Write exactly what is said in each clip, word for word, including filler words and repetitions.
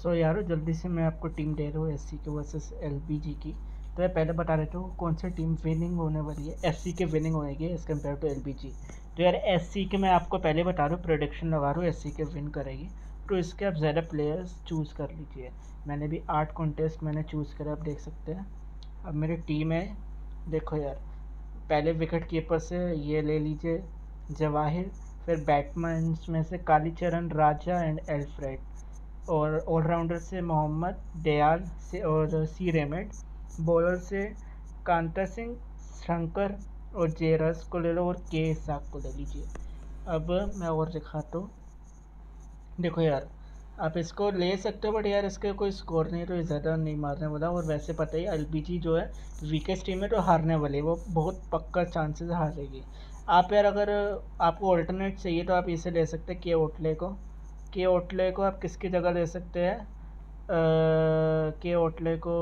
सो यारो जल्दी से मैं आपको टीम दे रहा हूँ एस सी के वर्सेस एल पी जी की। तो मैं पहले बता देता हूँ कौन सी टीम विनिंग होने वाली है। एस सी के विनिंग होएगी as compare to L P G. तो यार एस सी के मैं आपको पहले बता रहा हूँ, प्रोडिक्शन लगा रहा हूँ एस सी के विन करेगी। तो इसके आप ज़्यादा प्लेयर्स चूज़ कर लीजिए। मैंने भी आठ कॉन्टेस्ट मैंने चूज़ करा, आप देख सकते हैं। अब मेरी टीम है, देखो यार, पहले विकेट कीपर से ये ले लीजिए जवाहिर, फिर बैट्समैन में से कालीचरण, राजा एंड एल्फ्रेड, और ऑलराउंडर से मोहम्मद दयाल से और सी रेमेड, बॉलर से कांता सिंह, शंकर और जेरस को ले लो और के साग को ले लीजिए। अब मैं और दिखाता हूँ, देखो यार आप इसको ले सकते हो, बट यार इसके कोई स्कोर नहीं, तो ये ज़्यादा नहीं मारने वाला। और वैसे पता ही एल पी जी जो है वीकेस्ट टीम है, तो हारने वाली है, वो बहुत पक्का चांसेस हारेगी। आप यार अगर आपको ऑल्टरनेट चाहिए तो आप इसे ले सकते हैं, के ओटले को। के ओटले को आप किसकी जगह ले सकते हैं? के ओटले को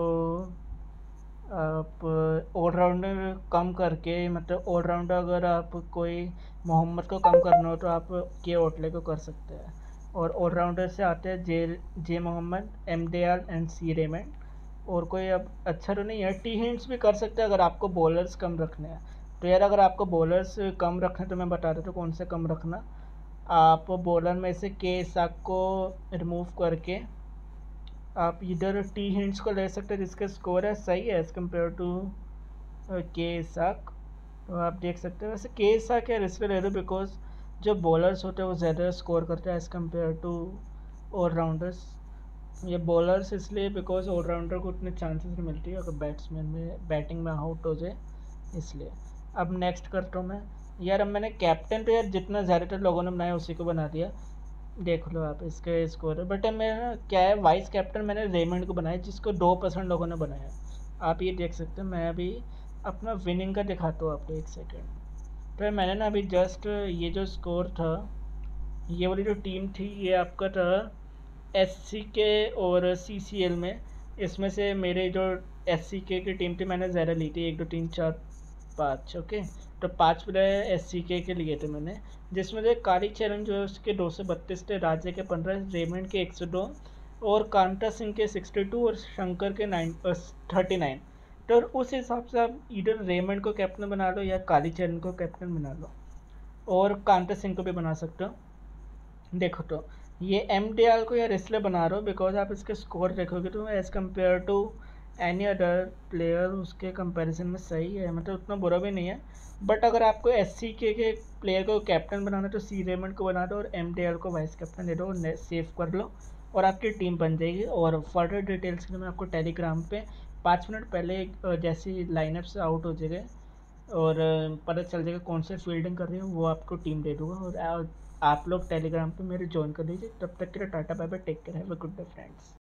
आप ऑलराउंडर कम करके, मतलब ऑलराउंडर अगर आप कोई मोहम्मद को कम करना हो तो आप के ओटले को कर सकते हैं। और ऑलराउंडर से आते हैं J J Mohammad, M Dayal and C Raymond. और कोई अब अच्छा तो नहीं है, टी हिंट्स भी कर सकते हैं अगर आपको बॉलर्स कम रखने हैं। तो यार अगर आपको बॉलर्स कम रखने तो मैं बता देता हूँ कौन से कम रखना। आप बॉलर में से के साग को रिमूव करके आप इधर टी हिंट्स को ले सकते हैं, जिसका स्कोर है सही है एज़ कम्पेयर टू के साक। तो आप देख सकते हैं, वैसे के साक यार इसलिए ले दो बिकॉज जो बॉलर्स होते हैं वो ज़्यादा स्कोर करते हैं एज़ कम्पेयर टू ऑलराउंडर्स। ये बॉलर्स इसलिए बिकॉज ऑलराउंडर को उतने चांसेस नहीं मिलती अगर बैट्समैन में बैटिंग में आउट हो जाए, इसलिए। अब नेक्स्ट करता हूँ मैं यार। अब मैंने कैप्टन तो यार जितना ज़्यादातर लोगों ने बनाया उसी को बना दिया, देख लो आप इसके स्कोर है। बट मेरा क्या है, वाइस कैप्टन मैंने रेमंड को बनाया, जिसको दो परसेंट लोगों ने बनाया। आप ये देख सकते हैं, मैं अभी अपना विनिंग का दिखाता हूँ आपको, एक सेकेंड। तो मैंने ना अभी जस्ट ये जो स्कोर था, ये वाली जो टीम थी ये आपका था एस सी के और सी सी एल में। इसमें से मेरे जो एस सी के की टीम थी मैंने ज़्यादा ली थी, एक दो तीन चार पाँच, ओके। तो पाँच प्लेयर एस सी के के लिए थे मैंने, जिसमें से काली चरण जो है उसके दो सौ बत्तीस थे, राजे के पंद्रह, रेमंड के एक सौ दो और कांता सिंह के सिक्सटी टू और शंकर के नाइन थर्टी नाइन। तो उस हिसाब से आप इधर रेमंड को कैप्टन बना लो या काली चरण को कैप्टन बना लो, और कांता सिंह को भी बना सकते हो। देखो तो ये एम डी एल को यार इसलिए बना रहा हूँ बिकॉज आप इसके स्कोर देखोगे तो as compare to any other player उसके कंपैरिजन में सही है, मतलब उतना बुरा भी नहीं है। बट अगर आपको एस सी के के प्लेयर को कैप्टन बनाना है तो सी रेमंड को बना दो और एम डी एल को वाइस कैप्टन दे दो और सेव कर लो और आपकी टीम बन जाएगी। और फर्दर डिटेल्स के लिए मैं आपको टेलीग्राम पे पाँच मिनट पहले जैसी लाइनअप से आउट हो जाएगा और पता चल जाएगा कौन से फील्डिंग कर रही हूँ, वो आपको टीम दे दूँगा। और आप लोग टेलीग्राम पे मेरे ज्वाइन कर लीजिए। तब तक के लिए tata bye bye, take care, have a good day friends.